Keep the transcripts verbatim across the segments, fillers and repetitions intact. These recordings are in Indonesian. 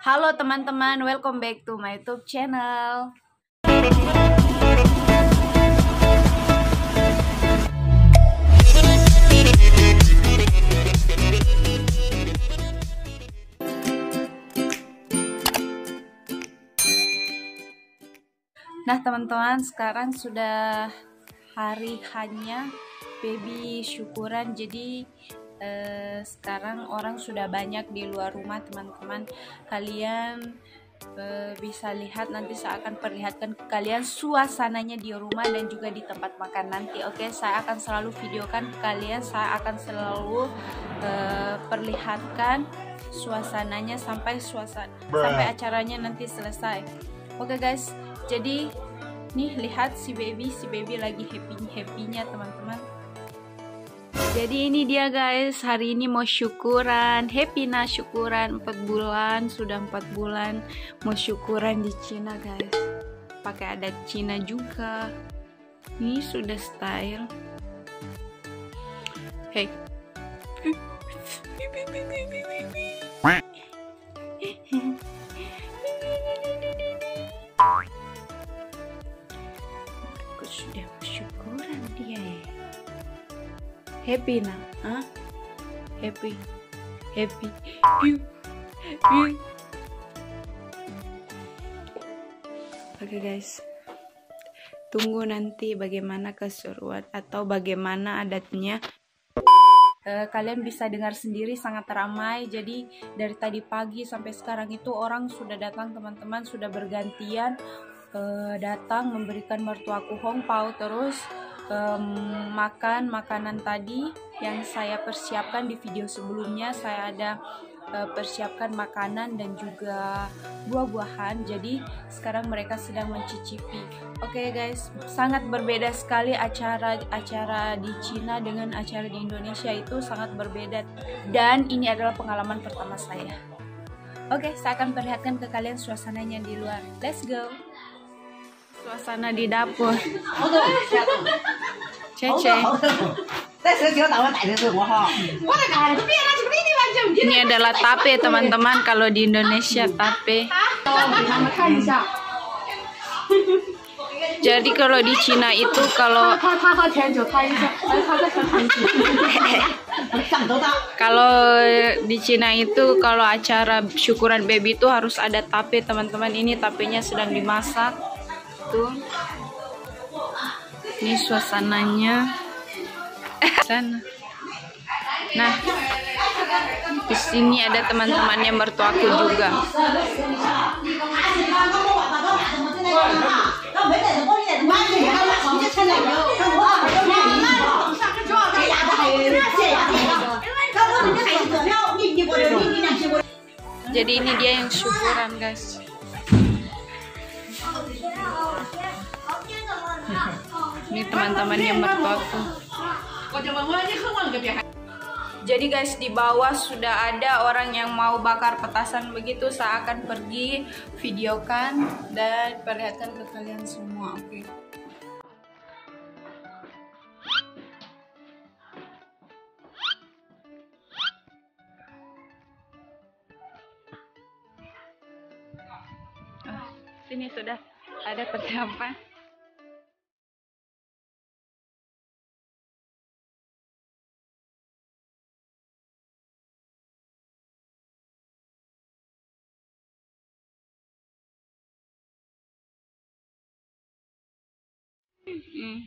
Halo teman-teman, welcome back to my YouTube channel. Nah teman-teman, sekarang sudah hari hanya baby syukuran, jadi eh, sekarang orang sudah banyak di luar rumah teman-teman. Kalian eh, bisa lihat, nanti saya akan perlihatkan ke kalian suasananya di rumah dan juga di tempat makan nanti. Oke, saya akan selalu videokan ke kalian, saya akan selalu eh, perlihatkan suasananya sampai suasana sampai acaranya nanti selesai. Oke guys, jadi nih lihat si baby, si baby lagi happy-happynya teman-teman. Jadi ini dia guys, hari ini mau syukuran, happy nah syukuran empat bulan, sudah empat bulan mau syukuran di Cina guys. Pakai adat Cina juga. Ini sudah style. Hey. Aku sudah syukuran dia ya. Happy nah, huh? Happy, happy, pew, pew. Oke guys, tunggu nanti bagaimana keseruan atau bagaimana adatnya. Uh, kalian bisa dengar sendiri sangat ramai. Jadi dari tadi pagi sampai sekarang itu orang sudah datang teman-teman, sudah bergantian uh, datang memberikan mertuaku hongpao, terus um, makan makanan tadi yang saya persiapkan di video sebelumnya. Saya ada uh, persiapkan makanan dan juga buah-buahan, jadi sekarang mereka sedang mencicipi. Oke okay guys, sangat berbeda sekali acara-acara di Cina dengan acara di Indonesia, itu sangat berbeda, dan ini adalah pengalaman pertama saya. Oke okay, saya akan perlihatkan ke kalian suasananya di luar. Let's go. Suasana di dapur. Cece. Ini adalah tape teman-teman, kalau di Indonesia tape. Jadi kalau di Cina itu kalau kalau di Cina itu kalau acara syukuran baby itu harus ada tape teman-teman. Ini tapenya sedang dimasak. Tuh. Ini suasananya. Sana. Nah, di sini ada teman-temannya mertuaku juga. Jadi ini dia yang syukuran guys. Ini teman-temannya mertuaku. Jadi guys, di bawah sudah ada orang yang mau bakar petasan begitu. Saya akan pergi videokan dan perlihatkan ke kalian semua. Oke. Okay. Oh, sini sudah ada persiapan. Hmm.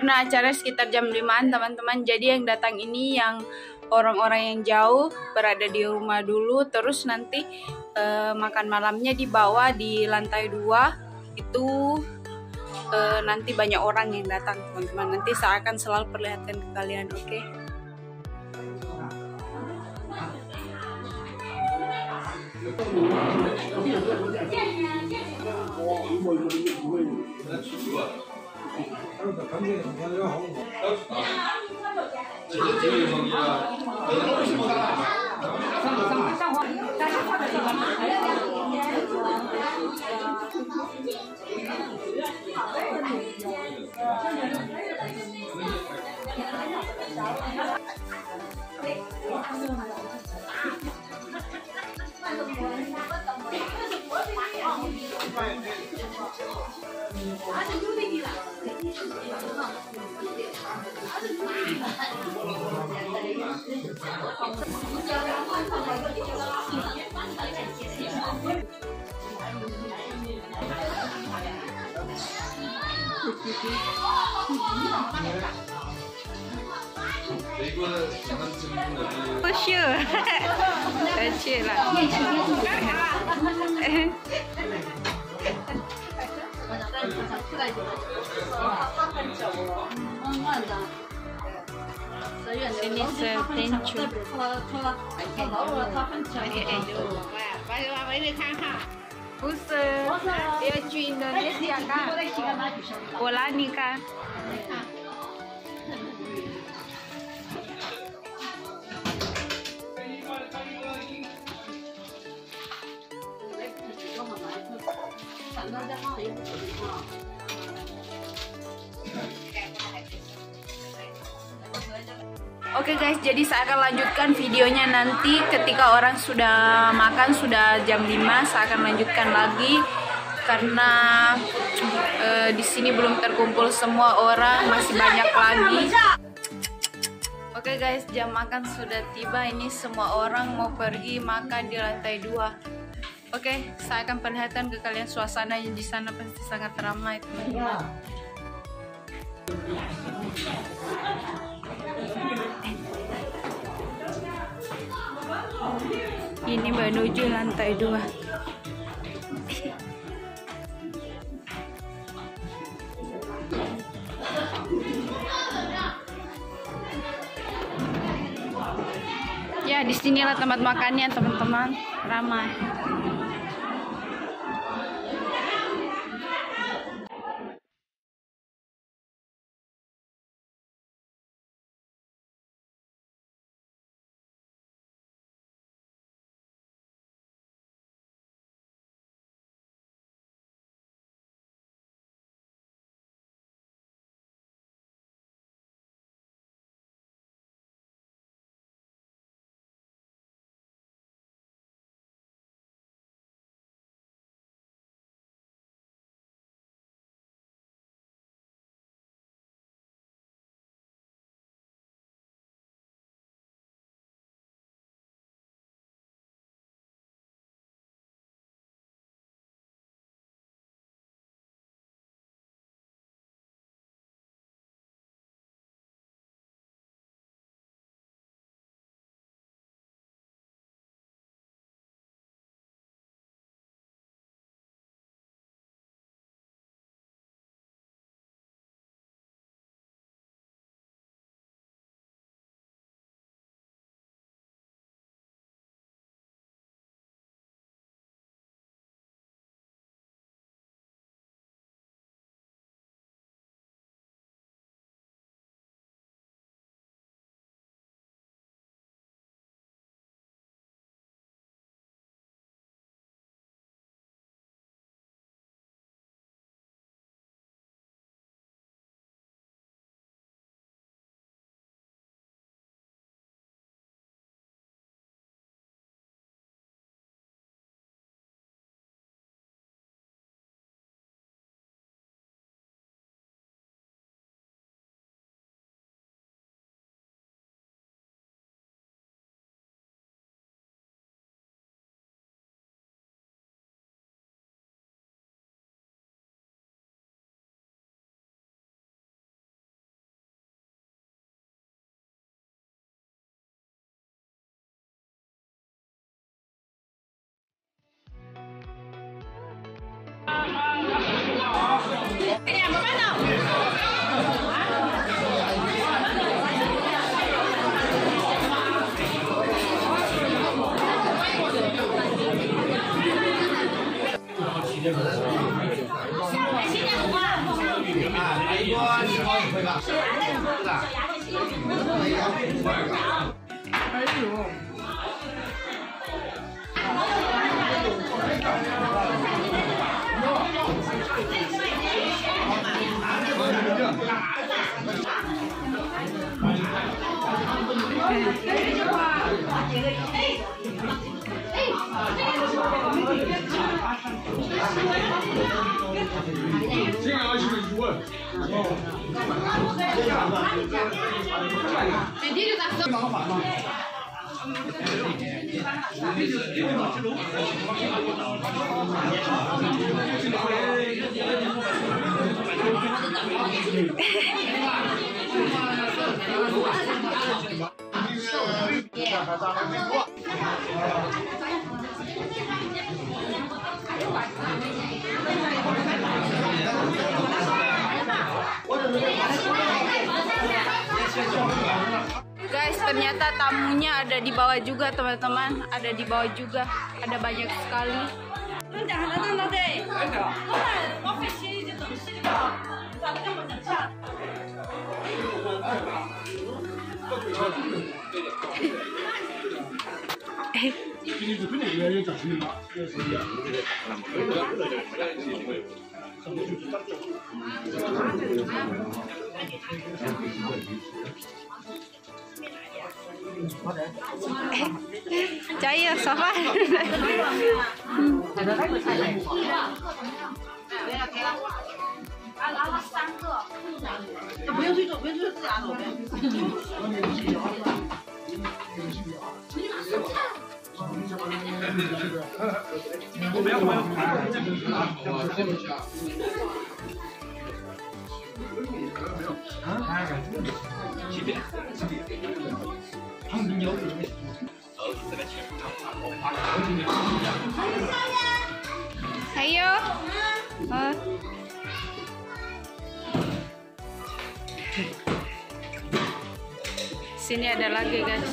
karena acara sekitar jam limaan teman-teman. Jadi yang datang ini yang orang-orang yang jauh berada di rumah dulu, terus nanti eh, makan malamnya di bawah di lantai dua itu. Uh, nanti banyak orang yang datang teman-teman. Nanti saya akan selalu perlihatkan ke kalian, oke? Okay? For sure. Kecil lah. Ini setencu. Bus dia去 Indonesia kan? Bola nih kan? Oke guys, jadi saya akan lanjutkan videonya nanti ketika orang sudah makan, sudah jam lima, saya akan lanjutkan lagi karena e, di sini belum terkumpul semua orang, masih banyak lagi. Oke guys, jam makan sudah tiba, ini semua orang mau pergi makan di lantai dua. Oke, saya akan perlihatkan ke kalian suasananya di sana, pasti sangat ramai teman-teman. Ini menuju lantai dua. Ya, disinilah tempat makannya teman-teman, ramai. Guys, ternyata tamunya ada di bawah juga, teman-teman. Ada di bawah juga. Ada banyak sekali. Cair, Sofa. 还有，啊。 Sini ada lagi, guys.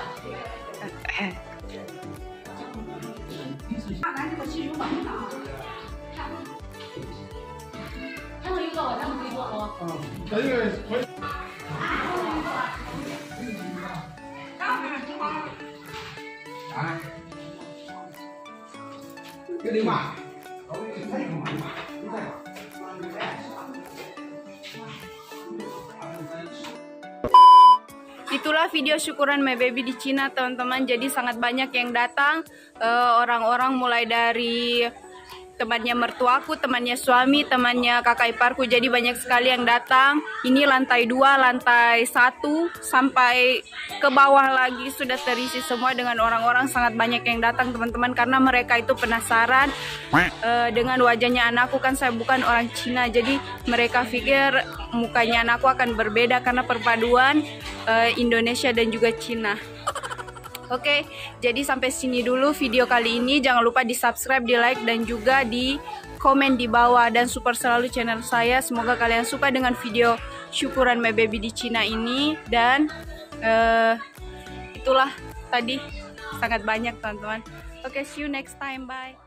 Itulah video syukuran My Baby di Cina, teman-teman. Jadi sangat banyak yang datang, orang-orang uh, mulai dari temannya mertuaku, temannya suami, temannya kakak iparku. Jadi banyak sekali yang datang. Ini lantai dua, lantai satu sampai ke bawah lagi sudah terisi semua dengan orang-orang. Sangat banyak yang datang, teman-teman, karena mereka itu penasaran uh, dengan wajahnya anakku. Kan saya bukan orang Cina, jadi mereka pikir mukanya anakku akan berbeda karena perpaduan uh, Indonesia dan juga Cina. Oke, jadi sampai sini dulu video kali ini. Jangan lupa di subscribe, di like, dan juga di komen di bawah. Dan support selalu channel saya. Semoga kalian suka dengan video syukuran My Baby di Cina ini. Dan uh, itulah tadi sangat banyak, teman-teman. Oke, see you next time, bye.